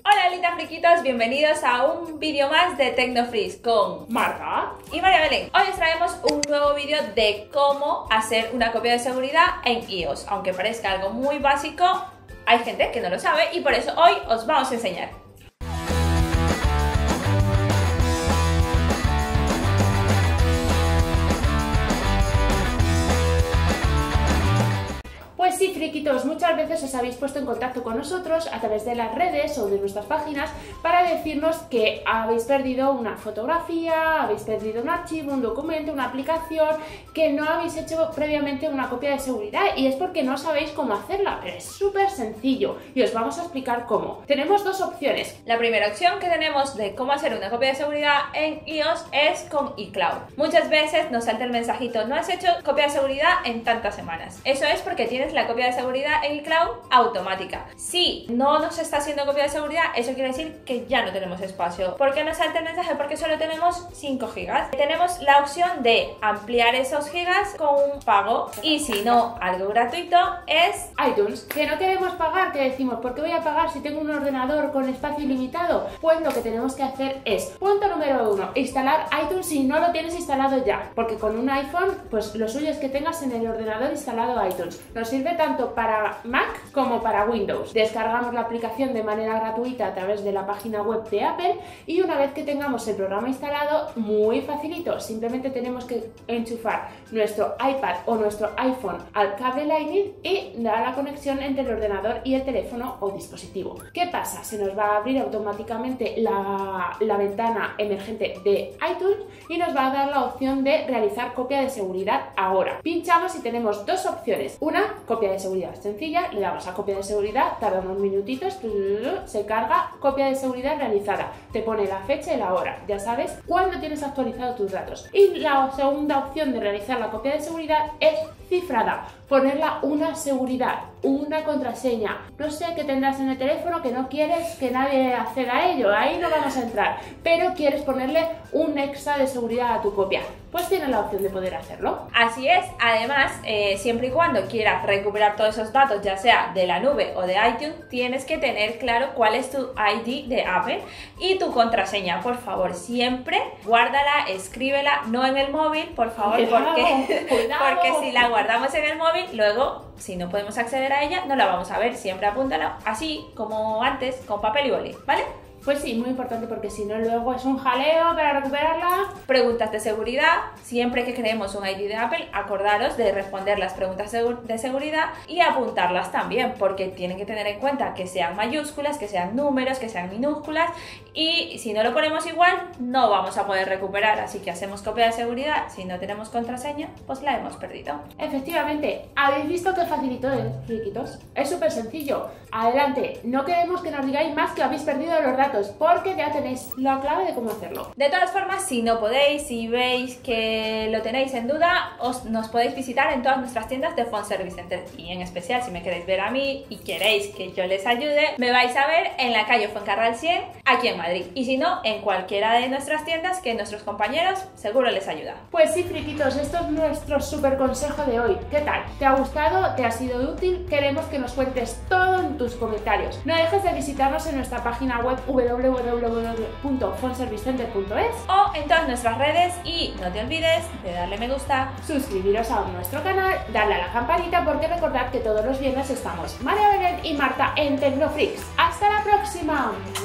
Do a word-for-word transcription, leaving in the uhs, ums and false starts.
Hola lindas friquitos, bienvenidos a un vídeo más de Tecnofreaks con Marta y María Belén. Hoy os traemos un nuevo vídeo de cómo hacer una copia de seguridad en iOS. Aunque parezca algo muy básico, hay gente que no lo sabe y por eso hoy os vamos a enseñar. Pues sí, friquitos, muchas veces os habéis puesto en contacto con nosotros a través de las redes o de nuestras páginas para decirnos que habéis perdido una fotografía, habéis perdido un archivo, un documento, una aplicación, que no habéis hecho previamente una copia de seguridad y es porque no sabéis cómo hacerla, pero es súper sencillo y os vamos a explicar cómo. Tenemos dos opciones. La primera opción que tenemos de cómo hacer una copia de seguridad en iOS es con iCloud. Muchas veces nos salta el mensajito: no has hecho copia de seguridad en tantas semanas. Eso es porque tienes la copia de seguridad en iCloud automática. Si no nos está haciendo copia de seguridad, eso quiere decir que ya no tenemos espacio. ¿Por qué nos salta el mensaje? Porque solo tenemos cinco gigas. Tenemos la opción de ampliar esos gigas con un pago, y si no, algo gratuito es iTunes. Que no queremos pagar, que decimos, ¿por qué voy a pagar si tengo un ordenador con espacio ilimitado? Pues lo que tenemos que hacer es, punto número uno, instalar iTunes si no lo tienes instalado ya, porque con un iPhone, pues lo suyo es que tengas en el ordenador instalado iTunes. Nos sirve tanto para Mac como para Windows. Descargamos la aplicación de manera gratuita a través de la página web de Apple y una vez que tengamos el programa instalado, muy facilito, simplemente tenemos que enchufar nuestro iPad o nuestro iPhone al cable Lightning y dar la conexión entre el ordenador y el teléfono o dispositivo. ¿Qué pasa? Se nos va a abrir automáticamente la, la ventana emergente de iTunes y nos va a dar la opción de realizar copia de seguridad ahora. Pinchamos y tenemos dos opciones. Una, copia de seguridad sencilla, le damos a copia de seguridad, tarda unos minutitos, se carga, copia de seguridad realizada, te pone la fecha y la hora, ya sabes cuándo tienes actualizado tus datos. Y la segunda opción de realizar la copia de seguridad es cifrada, ponerla una seguridad, una contraseña, no sé qué tendrás en el teléfono que no quieres que nadie acceda a ello, ahí no vamos a entrar, pero quieres ponerle un extra de seguridad a tu copia, pues tienes la opción de poder hacerlo. Así es. Además, eh, siempre y cuando quieras recuperar todos esos datos, ya sea de la nube o de iTunes, tienes que tener claro cuál es tu I D de Apple y tu contraseña. Por favor, siempre guárdala, escríbela, no en el móvil, por favor, Cuidado, porque, cuidado. porque si la guardamos en el móvil, luego, si no podemos acceder a ella, no la vamos a ver. Siempre apúntala, así como antes, con papel y boli, ¿vale? Pues sí, muy importante porque si no luego es un jaleo para recuperarla. Preguntas de seguridad. Siempre que creemos un I D de Apple, acordaros de responder las preguntas de seguridad y apuntarlas también, porque tienen que tener en cuenta que sean mayúsculas, que sean números, que sean minúsculas, y si no lo ponemos igual, no vamos a poder recuperar. Así que hacemos copia de seguridad. Si no tenemos contraseña, pues la hemos perdido. Efectivamente, ¿habéis visto qué facilito es, friquitos? Es súper sencillo. Adelante, no queremos que nos digáis más que habéis perdido los datos, porque ya tenéis la clave de cómo hacerlo. De todas formas, si no podéis, si veis que lo tenéis en duda, os, nos podéis visitar en todas nuestras tiendas de Phone Service Center, y en especial si me queréis ver a mí y queréis que yo les ayude, me vais a ver en la calle Fuencarral cien, aquí en Madrid, y si no, en cualquiera de nuestras tiendas, que nuestros compañeros seguro les ayudan. Pues sí, friquitos, esto es nuestro súper consejo de hoy. ¿Qué tal? ¿Te ha gustado? ¿Te ha sido útil? Queremos que nos cuentes todo en tus comentarios. No dejes de visitarnos en nuestra página web w w w punto phone service center punto es o en todas nuestras redes, y no te olvides de darle me gusta, suscribiros a nuestro canal, darle a la campanita, porque recordad que todos los viernes estamos María Belén y Marta en Tecnofreaks. ¡Hasta la próxima!